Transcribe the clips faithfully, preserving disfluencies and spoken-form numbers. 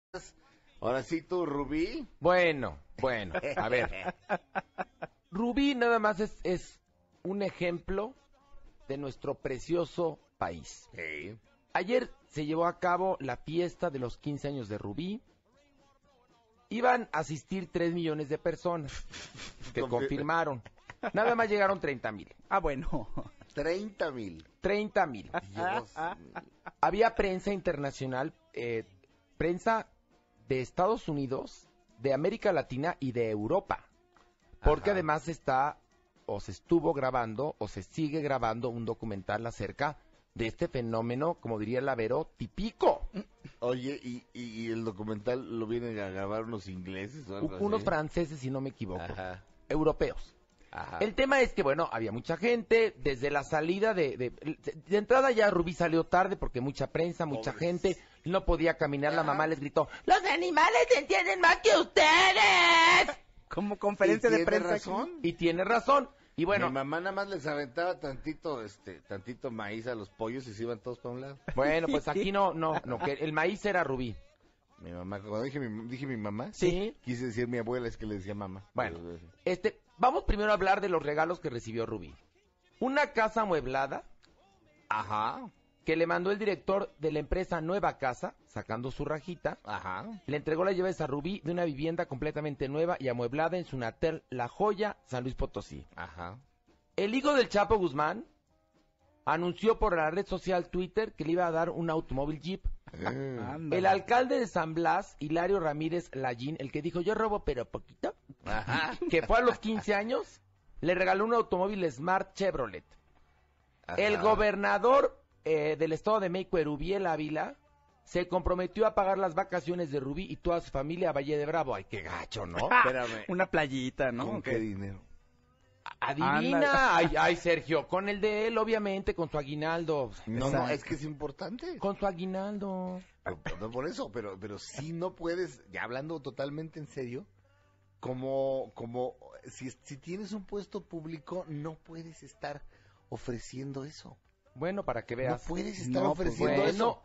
Ahora sí tú, Rubí. Bueno, bueno, a ver. Rubí nada más es, es un ejemplo de nuestro precioso país. Sí. Ayer se llevó a cabo la fiesta de los quince años de Rubí. Iban a asistir tres millones de personas que confirmaron. Nada más llegaron treinta mil. Ah, bueno. treinta mil. treinta mil. Dios. Había prensa internacional, eh, prensa de Estados Unidos, de América Latina y de Europa. Porque Ajá. además está, o se estuvo grabando, o se sigue grabando un documental acerca de este fenómeno, como diría el Avero, típico. Oye, ¿y, y, y el documental lo vienen a grabar unos ingleses o algo así? Unos franceses, si no me equivoco. Ajá. Europeos. Ajá. El tema es que, bueno, había mucha gente, desde la salida de... De, de entrada ya Rubí salió tarde porque mucha prensa, mucha Pobres. gente, no podía caminar, la Ajá. mamá les gritó, ¡los animales entienden más que ustedes! Como conferencia ¿Y de tiene prensa. razón? Y tiene razón. Y bueno, Mi mamá nada más les aventaba tantito, este, tantito maíz a los pollos y se iban todos para un lado. bueno, pues aquí no, no, no, que el maíz era Rubí. Mi mamá, cuando dije mi, dije mi mamá, Sí. quise decir mi abuela, es que le decía mamá. Bueno, Pero, este, vamos primero a hablar de los regalos que recibió Rubí. Una casa amueblada Ajá, que le mandó el director de la empresa Nueva Casa, sacando su rajita. ajá. Le entregó las llaves a Rubí de una vivienda completamente nueva y amueblada en su natal La Joya, San Luis Potosí. Ajá. El hijo del Chapo Guzmán anunció por la red social Twitter que le iba a dar un automóvil Jeep. Eh, Ándale. El alcalde de San Blas, Hilario Ramírez Lallín, el que dijo yo robo pero poquito, Ajá. que fue a los quince años, le regaló un automóvil Smart Chevrolet. Ajá. El gobernador eh, del estado de México, Erubiel Ávila, se comprometió a pagar las vacaciones de Rubí y toda su familia a Valle de Bravo. Ay, qué gacho, ¿no? Espérame. Una playita, ¿no? ¿Con ¿O qué qué? dinero? Adivina. Ay, ay, Sergio, con el de él, obviamente, con su aguinaldo. No, no, Exacto. es que es importante. Con su aguinaldo. Pero, no por eso, pero, pero sí no puedes, ya hablando totalmente en serio, como, como, si, si tienes un puesto público, no puedes estar ofreciendo eso. Bueno, para que No veas. puedes estar No, pues, ofreciendo bueno. eso.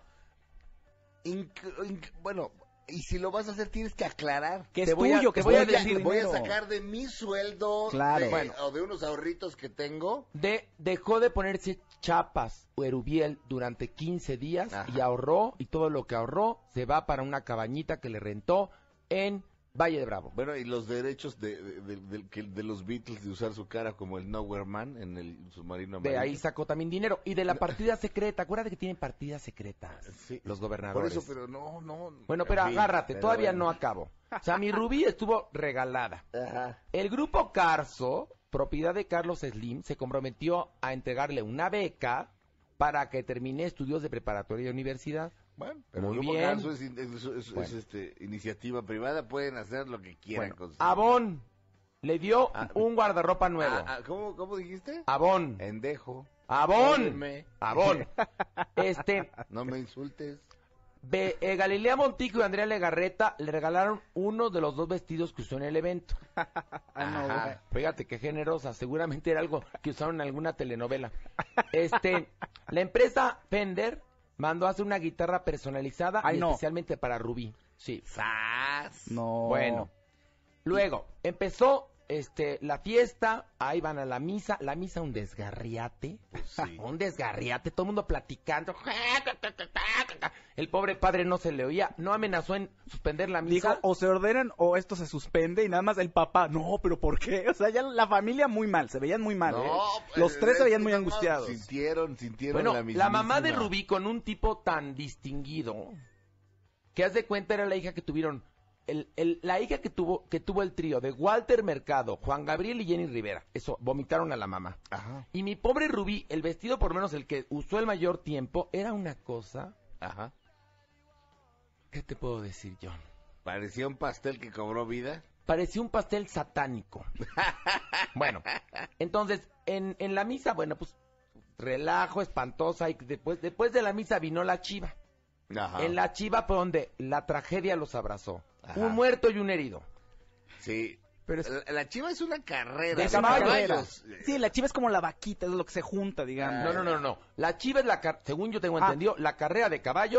Inc- inc- bueno, y si lo vas a hacer, tienes que aclarar. Que es Te voy a- tuyo, que te es voy a tuyo, decir, tu Voy a dinero. sacar de mi sueldo, Claro. de- Bueno. o de unos ahorritos que tengo. De, dejó de ponerse chapas o erubiel durante quince días Ajá. y ahorró, y todo lo que ahorró se va para una cabañita que le rentó en Valle de Bravo. Bueno, y los derechos de, de, de- de- que- de los Beatles de usar su cara como el Nowhere Man en el submarino De amarillo. ahí sacó también dinero. Y de la partida secreta, acuérdate que tienen partidas secretas Sí. los Por gobernadores. eso, pero no, no. Bueno, en pero fin, agárrate, pero todavía bueno. no acabo. O sea, mi Rubí estuvo regalada. Ajá. El grupo Carso, propiedad de Carlos Slim, se comprometió a entregarle una beca para que termine estudios de preparatoria y universidad. Bueno, pero Muy el Grupo bien. Carso es, in- es- es- es, Bueno. este, iniciativa privada, pueden hacer lo que quieran Bueno, con su- Avon le dio Ah. un guardarropa nuevo. Ah, ah, ¿cómo, ¿Cómo dijiste? Avon, Endejo. Avon, Óyeme. Avon. Este, No me insultes. Be- eh, Galilea Montijo y Andrea Legarreta le regalaron uno de los dos vestidos que usó en el evento. Ah, no, Ajá. güey. Fíjate qué generosa, seguramente era algo que usaron en alguna telenovela. Este, la empresa Fender mandó a hacer una guitarra personalizada Ay, y no. especialmente para Rubí. Sí. ¡Sas! No. Bueno. Luego, empezó este la fiesta, ahí van a la misa, la misa un desgarriate, sí. un desgarriate, todo el mundo platicando. El pobre padre no se le oía, no amenazó en suspender la misa. Dijo, o se ordenan o esto se suspende y nada más el papá, no, pero ¿por qué? O sea, ya la familia muy mal, se veían muy mal. ¿eh? pues, Los tres se es veían que muy no, angustiados. Sintieron, sintieron Bueno, la la, mismísima. mamá de Rubí con un tipo tan distinguido, que haz de cuenta era la hija que tuvieron, el, el, la hija que tuvo que tuvo el trío de Walter Mercado, Juan Gabriel y Jenny Rivera. Eso, vomitaron a la mamá. Ajá, Y mi pobre Rubí, el vestido por lo menos el que usó el mayor tiempo, era una cosa... ajá. ¿Qué te puedo decir, John? Parecía un pastel que cobró vida. Parecía un pastel satánico. Bueno, entonces, en, en la misa, bueno, pues, relajo, espantosa, y después, después de la misa vino la chiva. Ajá. En la chiva fue donde la tragedia los abrazó. Ajá. Un muerto y un herido. Sí. Pero es- la, la chiva es una carrera. De de caballos. caballos. Sí, la chiva es como la vaquita, es lo que se junta, digamos. No, no, no, no. La chiva es la, car- según yo tengo Ah. entendido, la carrera de caballos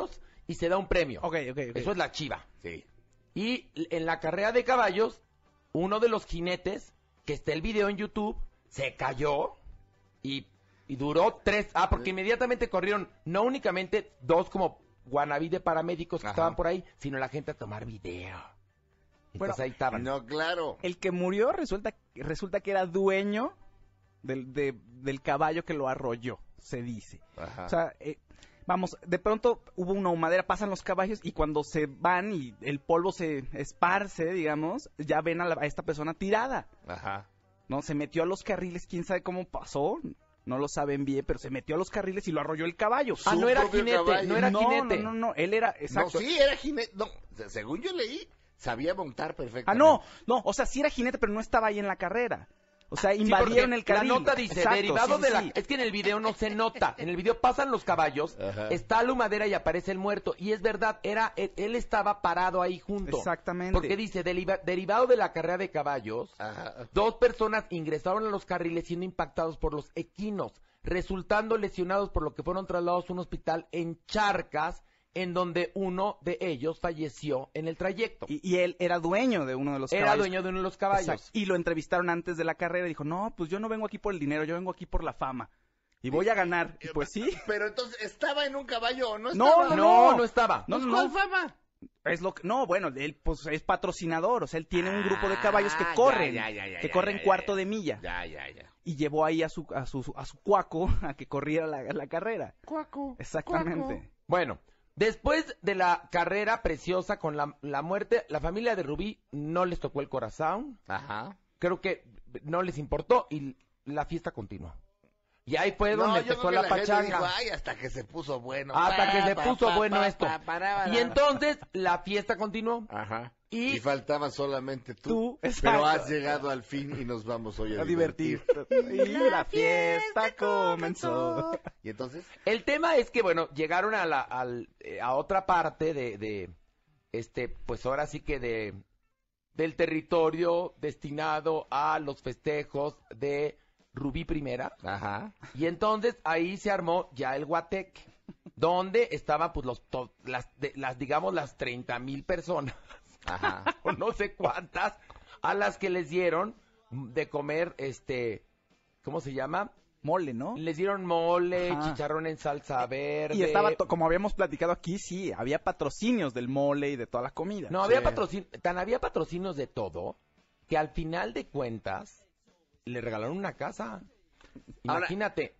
y se da un premio. Ok, ok, ok. Eso es la chiva. Sí. Y en la carrera de caballos, uno de los jinetes, que está el video en YouTube, se cayó y, y duró tres... Ah, porque inmediatamente corrieron no únicamente dos como wannabe de paramédicos que Ajá. estaban por ahí, sino la gente a tomar video. Entonces Bueno, ahí estaban. No, claro. El que murió resulta, resulta que era dueño del, de- del caballo que lo arrolló, se dice. Ajá. O sea, eh, vamos, de pronto hubo una humadera, pasan los caballos y cuando se van y el polvo se esparce, digamos, ya ven a, la- a esta persona tirada, Ajá. ¿no? Se metió a los carriles, quién sabe cómo pasó, no lo saben bien, pero se metió a los carriles y lo arrolló el caballo. Ah, Su no era propio jinete, caballo. no era no, jinete. no, no, no, él era, exacto. No, sí, era jinete. No, se- según yo leí, sabía montar Ah, perfectamente. no, no, o sea, sí era jinete, pero no estaba ahí en la carrera. O sea, Sí, invadieron porque el carril. La nota dice, Exacto, derivado sí, de sí, la... sí. Es que en el video no se nota. En el video pasan los caballos, Ajá. está la humadera y aparece el muerto. Y es verdad, era él, él estaba parado ahí junto. Exactamente. Porque dice, deriva- derivado de la carrera de caballos, Ajá. dos personas ingresaron a los carriles siendo impactados por los equinos, resultando lesionados por lo que fueron trasladados a un hospital en Charcas, en donde uno de ellos falleció en el trayecto. Y, y él era dueño de uno de los Era caballos. dueño de uno de los caballos. Exacto. Y lo entrevistaron antes de la carrera y dijo, no, pues yo no vengo aquí por el dinero, yo vengo aquí por la fama. Y voy a ganar. Y pues sí. Pero entonces, ¿estaba en un caballo o no No, estaba? No, no estaba. No, Pues, no, ¿cuál no. fama? Es lo que, no, bueno, él pues es patrocinador, o sea, él tiene un grupo de Ah, caballos que ya, corren, ya, ya, ya, que ya, corren ya, cuarto ya. de milla. Ya, ya, ya. Y llevó ahí a su, a su, a su cuaco a que corriera la, la carrera. Cuaco. Exactamente. Bueno, después de la carrera preciosa con la, la muerte, la familia de Rubí no les tocó el corazón. Ajá. Creo que no les importó y la fiesta continuó. Y ahí fue No, donde yo empezó creo la que la gente pachanga. dijo, ay, hasta que se puso bueno. Hasta Pa, que se pa, puso pa, bueno pa, esto. pa, paraba, Y la- entonces la fiesta continuó. Ajá. Y- Y, faltaba solamente tú. Tú, Pero exacto. has llegado al fin y nos vamos hoy a, A divertir. Y la fiesta comenzó. ¿Y entonces? El tema es que, bueno, llegaron a la al, eh, a otra parte de, de, este, pues ahora sí que de, del territorio destinado a los festejos de Rubí Primera. Ajá. Y entonces ahí se armó ya el Guateque, donde estaban pues los, to- las, de- las digamos, las treinta mil personas, Ajá. o no sé cuántas, a las que les dieron de comer, este, ¿cómo se llama? Mole, ¿no? Les dieron mole, Ajá. chicharrón en salsa verde. Y estaba, to- como habíamos platicado aquí, sí, había patrocinios del mole y de toda la comida. No, Sí. había patrocin... tan había patrocinios de todo, que al final de cuentas, le regalaron una casa. Ahora- Imagínate.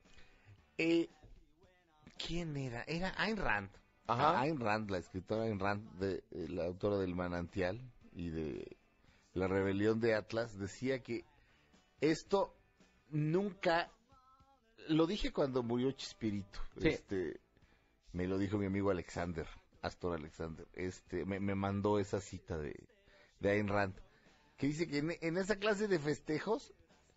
Eh, ¿Quién era? Era Ayn Rand. Ajá. Ayn Rand, la escritora Ayn Rand, de, eh, la autora del Manantial y de La Rebelión de Atlas, decía que esto nunca... Lo dije cuando murió Chespirito. Sí. Este, me lo dijo mi amigo Alexander, Astor Alexander. Este, me, me mandó esa cita de, de Ayn Rand, que dice que en, en esa clase de festejos,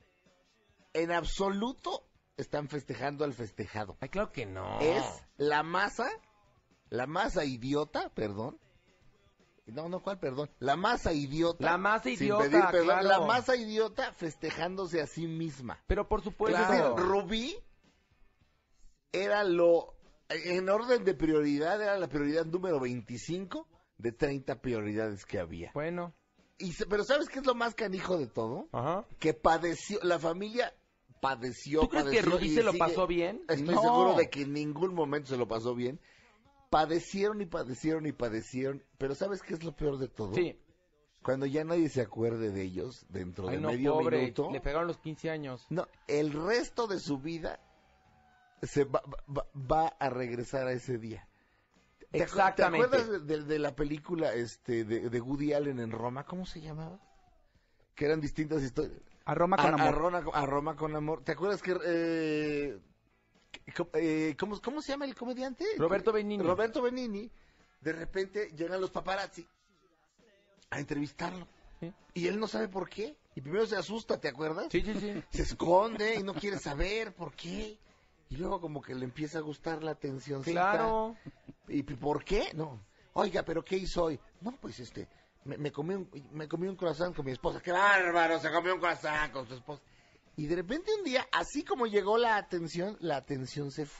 en absoluto están festejando al festejado. Ay, claro que no. Es la masa, la masa idiota, perdón. No, no, ¿cuál perdón? La masa idiota. La masa sin idiota, pedir perdón, claro. La masa idiota festejándose a sí misma. Pero por supuesto. Es decir, Rubí era lo, en orden de prioridad, era la prioridad número veinticinco de treinta prioridades que había. Bueno. Y, se- pero ¿sabes qué es lo más canijo de todo? Ajá. Que padeció, la familia padeció, ¿Tú crees que padeció Rubí y se lo sigue- pasó bien? Estoy No. seguro de que en ningún momento se lo pasó bien. Padecieron y padecieron y padecieron, pero ¿sabes qué es lo peor de todo? Sí. Cuando ya nadie se acuerde de ellos dentro Ay, de no, medio pobre. minuto, Le pegaron los quince años. no, el resto de su vida se va, va- va a regresar a ese día. ¿Te acu- Exactamente. ¿Te acuerdas de, de la película este de, de Woody Allen en Roma? ¿Cómo se llamaba? Que eran distintas historias. A Roma con a, a amor. Roma, a Roma con amor. ¿Te acuerdas que eh, co- eh, ¿cómo, cómo se llama el comediante? Roberto Benigni. Roberto Benigni. De repente llegan los paparazzi a entrevistarlo. Sí. Y él no sabe por qué. Y primero se asusta, ¿te acuerdas? Sí, sí, sí. Se esconde y no quiere saber por qué. Y luego como que le empieza a gustar la atención. Claro. ¿Y p- por qué? No. Oiga, ¿pero qué hizo hoy? No, pues este, me, me comí un, me comí un croissant con mi esposa. ¡Qué bárbaro! Se comió un croissant con su esposa. Y de repente un día, así como llegó la atención, la atención se fue.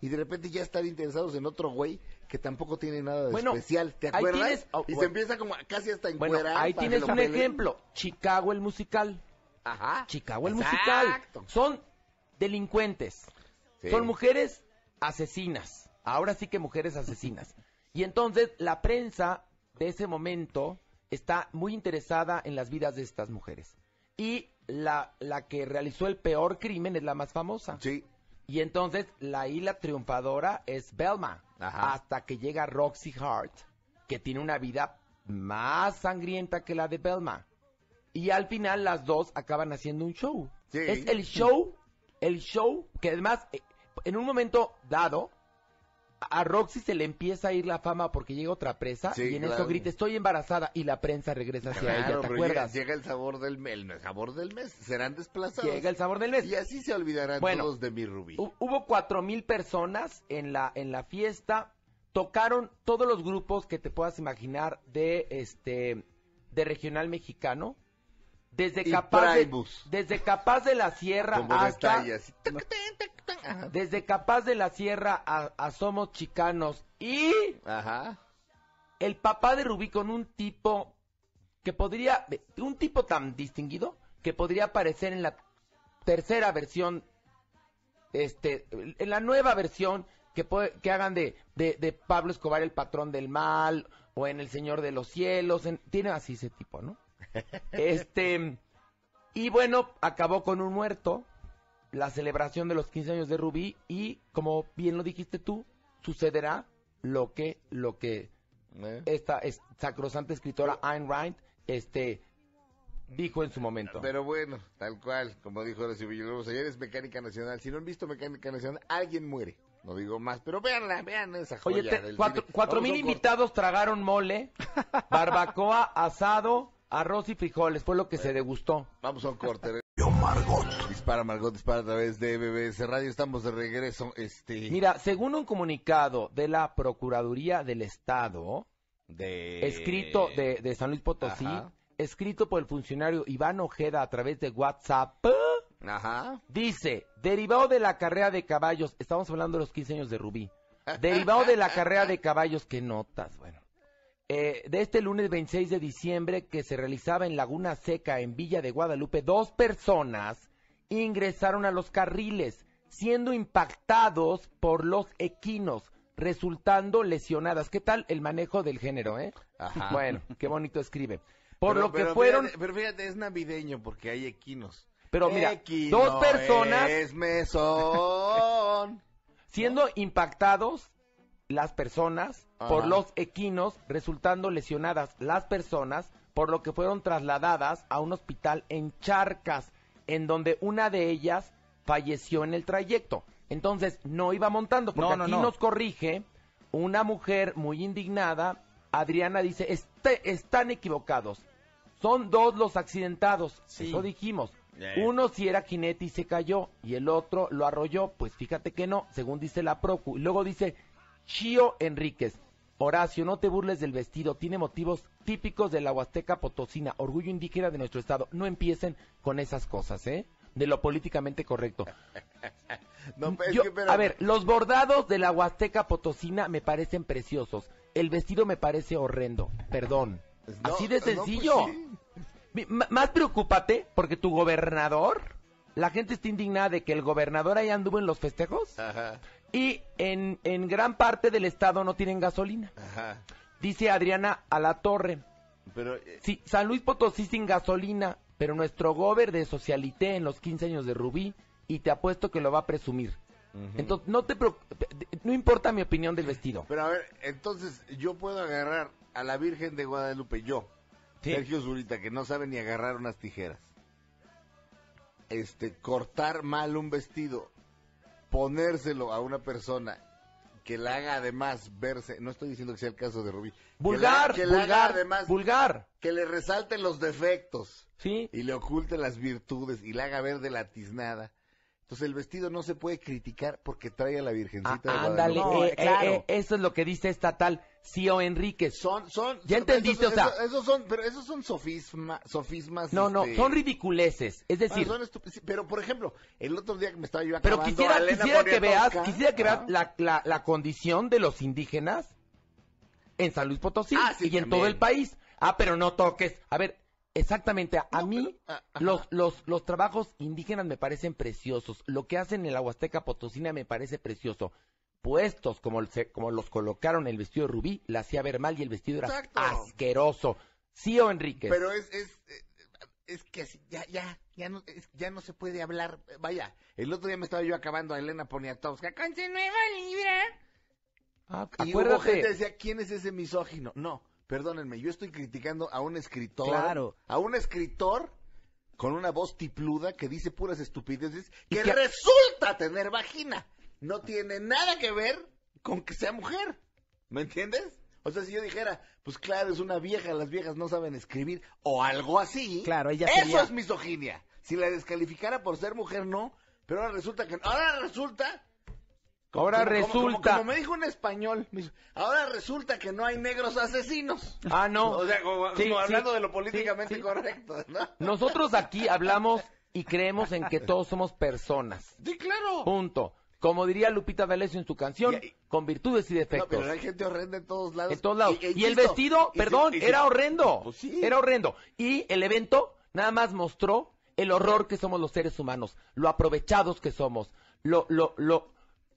y de repente ya están interesados en otro güey que tampoco tiene nada de Bueno, especial, ¿te ahí acuerdas? tienes- oh, y se bueno. empieza como casi hasta a Bueno, encuerar ahí para que tienes lo un peleen. ejemplo. Chicago el musical. Ajá. Chicago el Exacto. musical. Son delincuentes. Sí. Son mujeres asesinas. Ahora sí que mujeres asesinas. Y entonces la prensa de ese momento está muy interesada en las vidas de estas mujeres. Y la, la que realizó el peor crimen es la más famosa. Sí. Y entonces la isla triunfadora es Velma. Ajá. Hasta que llega Roxy Hart, que tiene una vida más sangrienta que la de Velma. Y al final las dos acaban haciendo un show. Sí. Es el show, el show que además eh, en un momento dado a Roxy se le empieza a ir la fama porque llega otra presa Sí, y en claro. eso grita estoy embarazada y la prensa regresa hacia Claro, ella, ¿te pero acuerdas? Llega, llega el sabor del mes, el sabor del mes, serán desplazados. Llega el sabor del mes. Y así se olvidarán Bueno, todos de mi Rubí. Hu- Hubo cuatro mil personas en la en la fiesta, tocaron todos los grupos que te puedas imaginar de este de regional mexicano, desde Y capaz de, Primus. desde Capaz de la Sierra Como hasta detalles. Ajá. desde Capaz de la Sierra a, a Somos Chicanos y Ajá. el papá de Rubí con un tipo que podría un tipo tan distinguido que podría aparecer en la tercera versión, este, en la nueva versión que puede, que hagan de, de, de Pablo Escobar el patrón del mal o en El Señor de los Cielos, en- tiene así ese tipo, ¿no? Este y bueno, acabó con un muerto la celebración de los quince años de Rubí y como bien lo dijiste tú, sucederá lo que lo que ¿Eh? esta es, sacrosanta escritora Ayn Rand este dijo en su momento. Pero bueno, tal cual, como dijo Horacio Villalobos, ayer es Mecánica Nacional. Si no han visto Mecánica Nacional, alguien muere. No digo más, pero véanla, vean esa joya Oye, te- del cuatro, cine. cuatro Vamos a mil un corte. invitados tragaron mole, barbacoa, asado, arroz y frijoles, fue lo que se degustó. Vamos a un corte. Dispara Margot, dispara a través de B B S Radio. Estamos de regreso. Este. Mira, según un comunicado de la Procuraduría del Estado, de escrito de, de San Luis Potosí, Ajá. escrito por el funcionario Iván Ojeda a través de WhatsApp, Ajá. dice, derivado de la carrera de caballos, estamos hablando de los quince años de Rubí, derivado de la carrera de caballos, ¿qué notas? Bueno, eh, de este lunes veintiséis de diciembre que se realizaba en Laguna Seca, en Villa de Guadalupe, dos personas ingresaron a los carriles, siendo impactados por los equinos, resultando lesionadas. ¿Qué tal el manejo del género, eh? Ajá. Bueno, qué bonito escribe. Por Pero- lo que pero fueron... fíjate, pero fíjate, es navideño porque hay equinos. Pero mira, Equino dos personas es mesón. siendo impactados las personas por Ajá. los equinos, resultando lesionadas las personas, por lo que fueron trasladadas a un hospital en Charcas, en donde una de ellas falleció en el trayecto. Entonces, no iba montando, porque No, no, aquí no. nos corrige una mujer muy indignada. Adriana dice, "Este- están equivocados. Son dos los accidentados." Sí. Eso dijimos. Ya, ya. Uno sí era jinete y se cayó, y el otro lo arrolló. Pues fíjate que no, según dice la Procu. Y luego dice Chío Enríquez, Horacio, no te burles del vestido, tiene motivos típicos de la Huasteca Potosina, orgullo indígena de nuestro estado. No empiecen con esas cosas, ¿eh? De lo políticamente correcto. No, es Yo- que, pero- a ver, los bordados de la Huasteca Potosina me parecen preciosos. El vestido me parece horrendo, perdón. No, Así de no, pues sencillo. sí. Mi- m- Más preocúpate porque tu gobernador, la gente está indignada de que el gobernador ahí anduvo en los festejos Ajá, y en, en gran parte del estado no tienen gasolina. ajá. Dice Adriana Alatorre, Pero eh, sí, San Luis Potosí sin gasolina, pero nuestro gober de Socialité en los quince años de Rubí y te apuesto que lo va a presumir. ujú. Entonces, no te preocu- no importa mi opinión del vestido. Pero a ver, entonces yo puedo agarrar a la Virgen de Guadalupe, yo, Sí. Sergio Zurita, que no sabe ni agarrar unas tijeras. Este, cortar mal un vestido, ponérselo a una persona que la haga además verse, no estoy diciendo que sea el caso de Rubí, Vulgar, que la, que la haga vulgar, además, vulgar. que le resalten los defectos Sí. y le oculte las virtudes y la haga ver de la tiznada. Entonces el vestido no se puede criticar porque trae a la Virgencita Ah, de ándale, Guadalupe. eh, eh, claro. eh, eso es lo que dice esta tal Cío Enríquez. Son, son, ¿Ya son- entendiste? esos, O sea- esos- esos son, pero esos son sofisma, sofismas. No, no, este, son ridiculeces. Es decir, bueno, son estupi- sí, pero por ejemplo, el otro día que me estaba yo pero acabando quisiera, a Elena quisiera que veas, Poniatowska. quisiera que veas Ah. la, la, la condición de los indígenas en San Luis Potosí Ah, sí, y en también. todo el país. Ah, pero no toques. A ver, exactamente, a No, mí pero, ah, ajá. los, los, los trabajos indígenas me parecen preciosos. Lo que hacen en la Huasteca Potosina me parece precioso. Puestos como, se- como los colocaron el vestido de Rubí, la hacía ver mal y el vestido era Exacto. asqueroso. Cío Enríquez. Pero es, es, eh, es que así, ya, ya, ya no, es- ya no se puede hablar. Vaya, el otro día me estaba yo acabando a Elena Poniatowska con su nueva libra. Ah, Y hubo gente que acuérdate. decía, ¿quién es ese misógino? No, perdónenme, yo estoy criticando a un escritor. Claro. A un escritor con una voz tipluda que dice puras estupideces Y que que- resulta tener vagina. No tiene nada que ver con que sea mujer. ¿Me entiendes? O sea, si yo dijera, pues claro, es una vieja, las viejas no saben escribir, o algo así. Claro, ella Eso sería- es misoginia. Si la descalificara por ser mujer, no. Pero ahora resulta que... Ahora resulta... Ahora como- como- resulta. Como, como me dijo un español, me dijo, ahora resulta que no hay negros asesinos. Ah, no. O sea, como, Sí, como sí. hablando de lo políticamente Sí, sí. correcto, ¿no? Nosotros aquí hablamos y creemos en que todos somos personas. Sí, claro. Punto. Como diría Lupita D'Alessio en su canción, Y- con virtudes y No, defectos. pero hay gente horrenda en todos lados. En todos lados. e Y, el insisto, vestido, y si- perdón, y si- era horrendo. Pues sí. Era horrendo. Y el evento nada más mostró el horror que somos los seres humanos, lo aprovechados que somos, lo, lo, lo,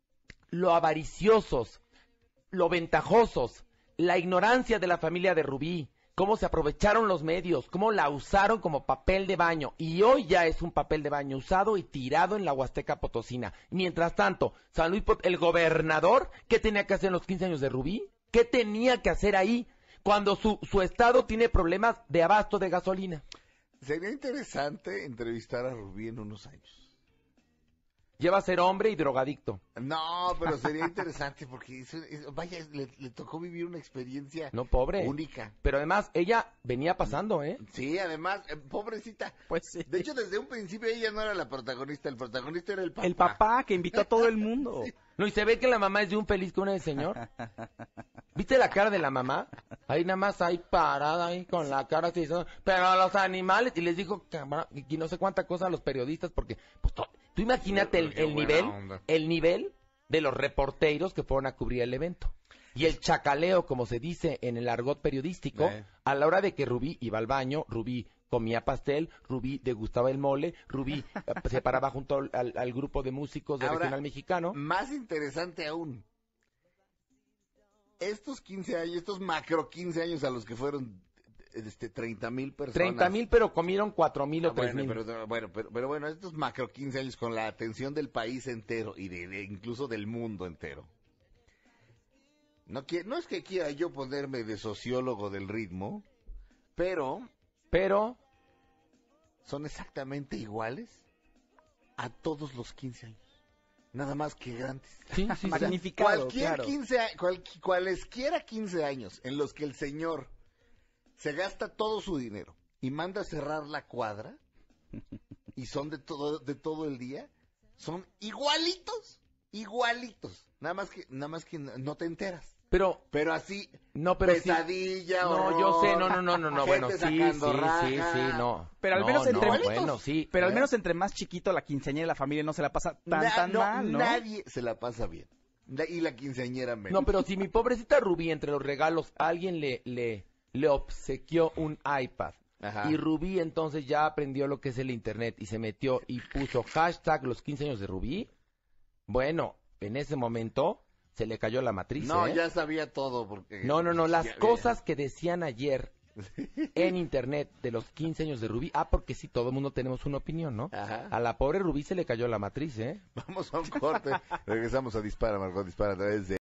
lo avariciosos, lo ventajosos, la ignorancia de la familia de Rubí, cómo se aprovecharon los medios, cómo la usaron como papel de baño. Y hoy ya es un papel de baño usado y tirado en la Huasteca Potosina. Mientras tanto, San Luis Pot- el gobernador, ¿qué tenía que hacer en los quince años de Rubí? ¿Qué tenía que hacer ahí cuando su, su estado tiene problemas de abasto de gasolina? Sería interesante entrevistar a Rubí en unos años. Lleva a ser hombre y drogadicto. No, pero sería interesante porque, eso- eso- vaya, le, le tocó vivir una experiencia No, pobre. única. Pero además, ella venía pasando, ¿eh? Sí, además, eh, pobrecita. Pues sí. De hecho, desde un principio ella no era la protagonista, el protagonista era el papá. El papá que invitó a todo el mundo. No, y se ve que la mamá es de un feliz con el señor. ¿Viste la cara de la mamá? Ahí nada más ahí parada, ahí con la cara así, ¿no? Pero a los animales, y les dijo, cabrón, y no sé cuánta cosa a los periodistas, porque, pues, to- tú imagínate el, Qué el buena nivel, onda. el nivel de los reporteros que fueron a cubrir el evento. Y el chacaleo, como se dice en el argot periodístico, Eh. a la hora de que Rubí iba al baño, Rubí comía pastel, Rubí degustaba el mole, Rubí eh, se paraba junto al, al- al grupo de músicos de Ahora, regional mexicano. Más interesante aún. Estos quince años, estos macro quince años a los que fueron este, treinta mil personas. treinta mil, pero comieron cuatro mil Ah, o tres bueno, mil. pero, bueno, pero, pero bueno, estos macro quince años con la atención del país entero y de, de- incluso del mundo entero. No, qui- no es que quiera yo ponerme de sociólogo del ritmo, pero Pero, son exactamente iguales a todos los quince años. Nada más que grandes. sí, sí, sí. Magnificado, Cualquier claro. quince, a- cual- cualesquiera quince años en los que el señor se gasta todo su dinero y manda a cerrar la cuadra y son de todo de todo el día, son igualitos, igualitos. Nada más que nada más que no te enteras. Pero, Pero así no, pero sí. pesadilla, No, horror, yo sé, no, no, no, no, no, bueno, gente sí, sí, sacando sí, raja. sí, no. Pero al No, menos no, entre- bueno, sí. Pero al ¿Eh? menos entre más chiquito la quinceañera y la familia no se la pasa tan, Na- tan no, mal, ¿no? Nadie se la pasa bien. La- Y la quinceañera menos. No, pero si mi pobrecita Rubí, entre los regalos, alguien le, le, le obsequió un iPad. Ajá. Y Rubí entonces ya aprendió lo que es el internet y se metió y puso hashtag los quince años de Rubí. Bueno, en ese momento se le cayó la matriz, No, ¿eh? ya sabía todo porque No, no, no, las Ya- cosas que decían ayer en internet de los quince años de Rubí. Ah, porque sí, todo el mundo tenemos una opinión, ¿no? Ajá. A la pobre Rubí se le cayó la matriz, ¿eh? Vamos a un corte. Regresamos a Dispara, Margot Dispara a través de